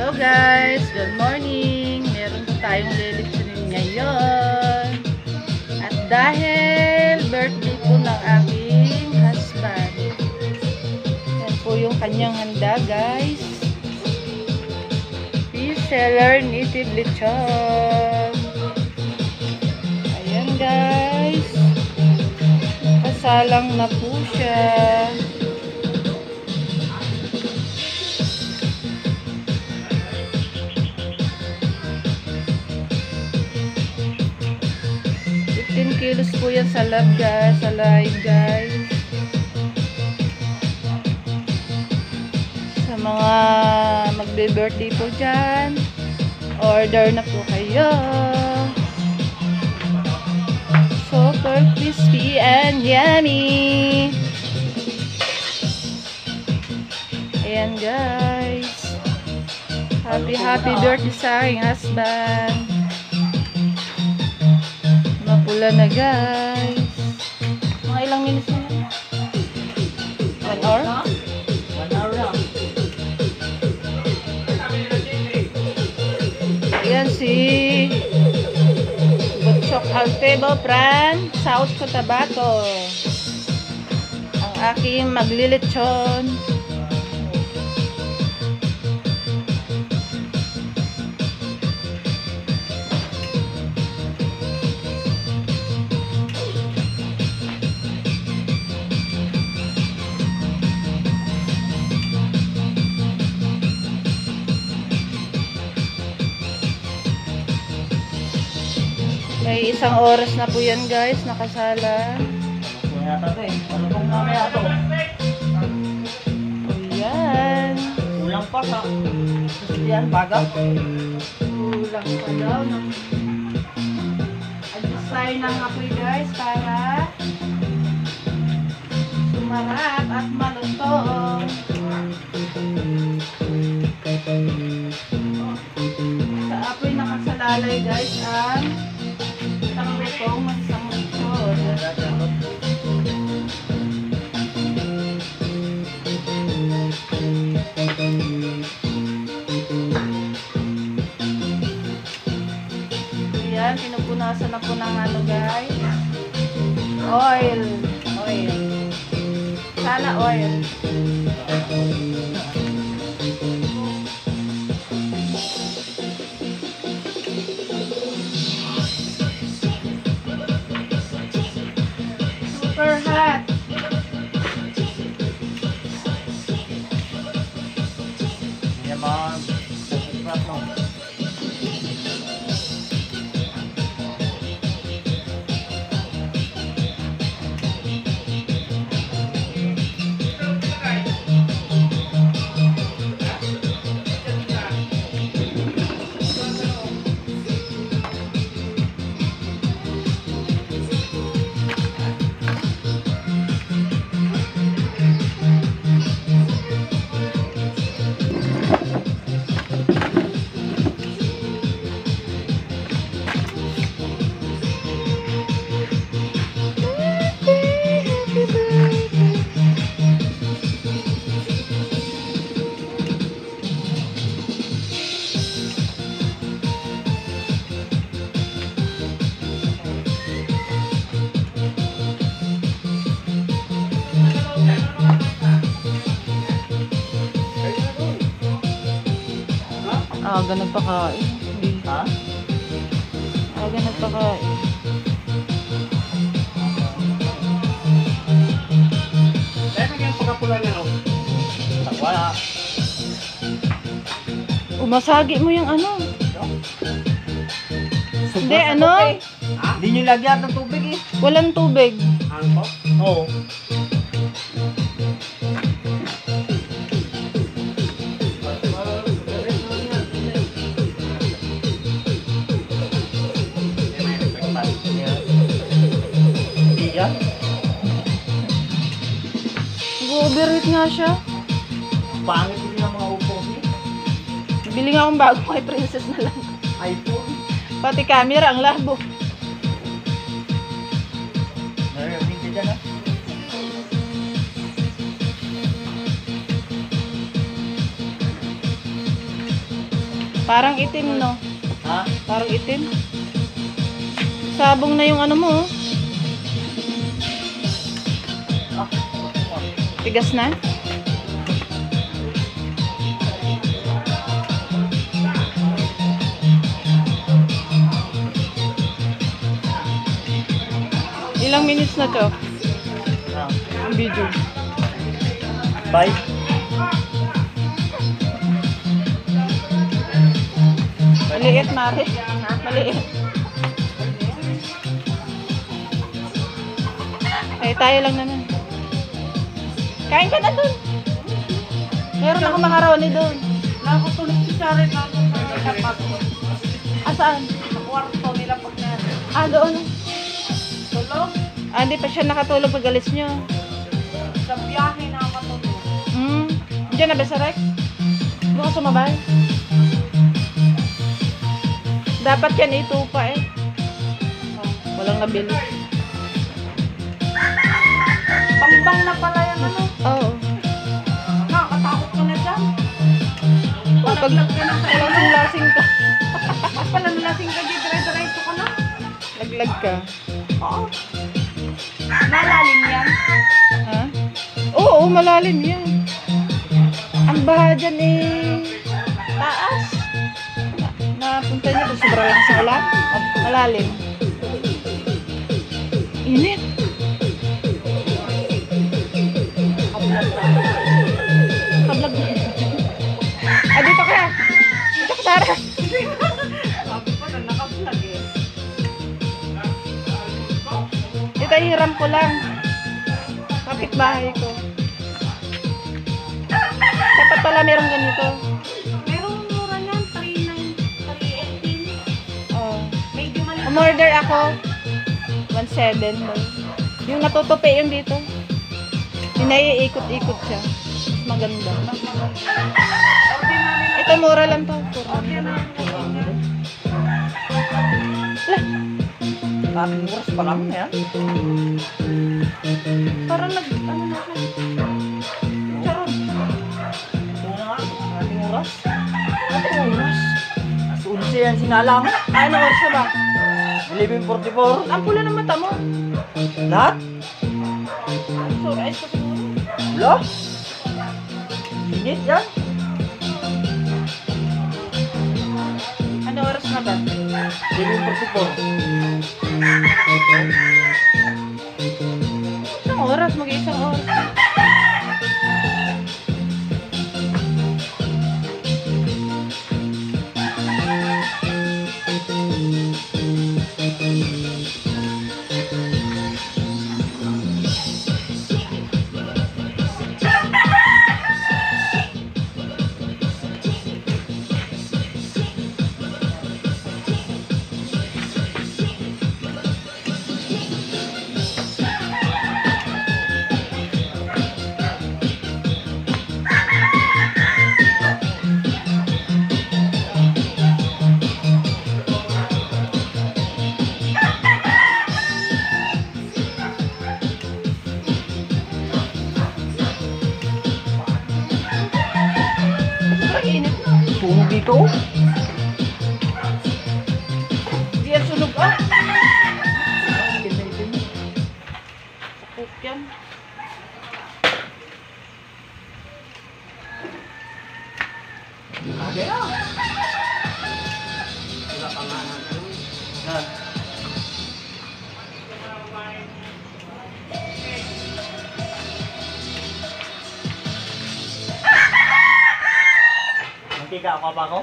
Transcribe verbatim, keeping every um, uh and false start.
Hello guys, good morning. Meron po tayong lilitsunin ngayon. At dahil birthday po ng aking husband, yan po yung kanyang handa guys. Fish seller native lechon. Ayan guys, kasalang na po siya. fifteen kilos po yan sa lab guys, sa live guys. Sa mga magbe-birthday po dyan, order na po kayo. Super crispy and yummy. Ayan guys. Happy happy birthday sa aking husband. Mapula na guys. Mga ilang minutes na yan? One hour? One hour lang. Ayan si Butchok Alfebo Fran, South Cotabato. Ang aking maglilitsyon. May isang oras na po yan guys, nakasala. Ano yata ito eh? Ano pong mamaya ito? Ayan. Kulang pa sa susilian, baga. Kulang pa daw. Adjust tayo ng apoy guys para sumarap at malutong. Sa apoy nakasalalay guys ang isang lutong at isang lutong. Ayan, pinupunasan na po ng ano guys. Oil. Oil. Sana oil. Super hot. Yan mga prat mo. Aga nagpakain. Ha? Aga nagpakain. Kaya naging pagkapula niya no? Wala. Umasagi mo yung ano. Hindi, Sobra sa ano? tubig. Ha? Hindi nyo lagyan ng tubig eh. Walang tubig. Ano po? Oo. Hindi yan. Nag-overheat nga siya. Pangit din ang mga upo eh. Bili nga akong bago kay Princess na lang. iPhone. Pati camera ang labo. Narinig ka dyan ha? Parang itim, no? Ha? Parang itim. Sabong na yung ano mo, oh. Ah. Tigas na? Ilang minutes na to? Ah. Ang video. Bye. Maliit, Mari. Maliit. Ay, tayo lang naman. Kain ka na dun. Meron ako makaroni dun. Nakakatulog si Sharon na ako sa kapatid. Asaan? Sa kwarto nila pag na Ah, doon. tulog. Ah, hindi pa siya nakatulog pag alis nyo. Sa biyahe nakakatulog. Hmm. Diyan na ba sa Rex? Doon ka sumabay? Dapat yan itupa eh. Oh, walang nabili. Pangbang na pala yan ano. Oo. Nakakatakot ka na dyan. Oh, pag Palaglag ka na sa ilalim. lasing-lasing ka. Pag palalasing ka di dire-diretso ka na. Laglag ka. Oo. Nalalim yan. Ha? Oo, malalim yan. Ang baha dyan eh. Taas. Na, napunta niyo kung sobrang lakas ng ulan. Malalim. Init. Kablag na. Ah, dito ka. Dito ka, Tara. Sabi ko na nakablog eh. Dito, hiram ko lang. Kapitbahay ko. Dapat pala merong ganito. Merong mura niyan. three nine, three eighteen. Oh. Medyo maliit. Umorder ako. one seven. Yung natutupi yung dito. Yung naiikot-ikot siya. Mas maganda. Ordinary Ito, mura lang to. Ordinary na yan. Lah, Ating oras pa lang yan. parang nag, ano na siya. Charot. Ito na nga. Ating oras. Ating oras. As unsi yan sinalang. Ano oras na ba? eleven forty-four. Ang pula ng mata mo. Lahat? So, ayos ko siguro. Wala. Init yan. Ano oras na ba? eleven forty-four. Isang oras, mag-isang oras. Sobrang init na. Sunog dito. Di yan sunog ah. Sakot yan. Okay na. Yan. Mantika ako pa ako?